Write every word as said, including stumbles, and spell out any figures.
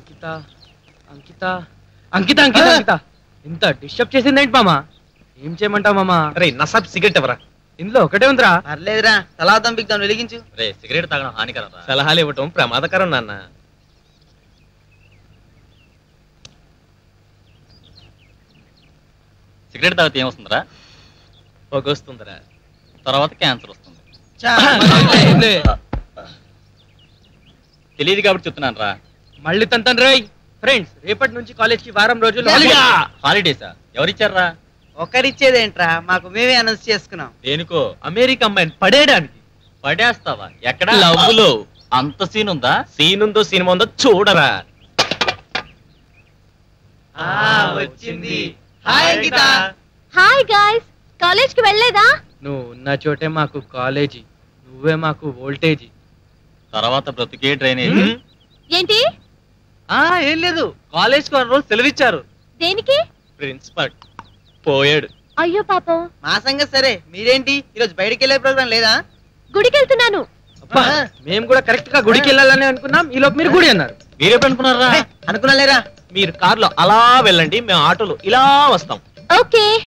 అంకిత అంకిత అంకిత అంకిత అంకిత ఇంత డిస్టర్బ్ చేసిందేంటి మామా? ఏం చేయమంటావు మామా? రే నసాబ్ సిగరెట్ ఎవరా? ఇందులో ఒకటే ఉందిరా. పర్లేదురా, తలా తంపిద్దాం, వెలిగించు. రే సిగరెట్ తాగడం హానికరం. సలహాలు ఇవ్వటం ప్రమాదకరం నాన్న. సిగరెట్ తాగితే ఏమొస్తుందిరా? పొగొస్తుందిరా, తర్వాత క్యాన్సర్ వస్తుంది. తెలియదు కాబట్టి చెప్తున్నాను రా. మళ్ళీ తంతన్ రాయ్. ఫ్రెండ్స్, రేపటి నుంచి కాలేజ్ కి వారం రోజులు హాలిడేసా? ఎవరిచ్చారా? ఒకరిచ్చేదేంట్రా, మాకు మేమే అనౌన్స్ చేసుకున్నాం. దేనికో? అమెరికా అమ్మాయిని పడేయడానికి. పడేస్తావా? ఎక్కడ? లవ్వులో. అంత సీన్ ఉందా? సీన్ ఉందో సినిమా ఉందో చూడరా. వచ్చింది. Hi Ankita. Hi guys, college కి వెళ్ళలేదా? నువ్వు ఉన్న చోటే మాకు కాలేజీ, నువ్వే మాకు వోల్టేజీ. తర్వాత బ్రతికే డ్రైనేజ్. ఏంటి? ఆ ఏం లేదు, కాలేజ్ కు రోజు సెలవిచ్చారు. దేనికి? ప్రిన్సిపల్ పోయాడు. అయ్యో పాపం. మా సంగతి సరే, మీరేంటి ఈరోజు బయటికి వెళ్ళే ప్రోగ్రాం లేదా? గుడికి వెళ్తున్నాను. అబ్బా, మేము కూడా కరెక్ట్ గా గుడికి వెళ్ళాలని అనుకున్నాం, ఈ లోపు మీరు గుడి అన్నారు. మీరెప్పుడు అనుకున్నారా? అనుకున్నా లేరా? మీరు కార్లో అలా వెళ్ళండి, మేము ఆటోలో ఇలా వస్తాం. ఓకే.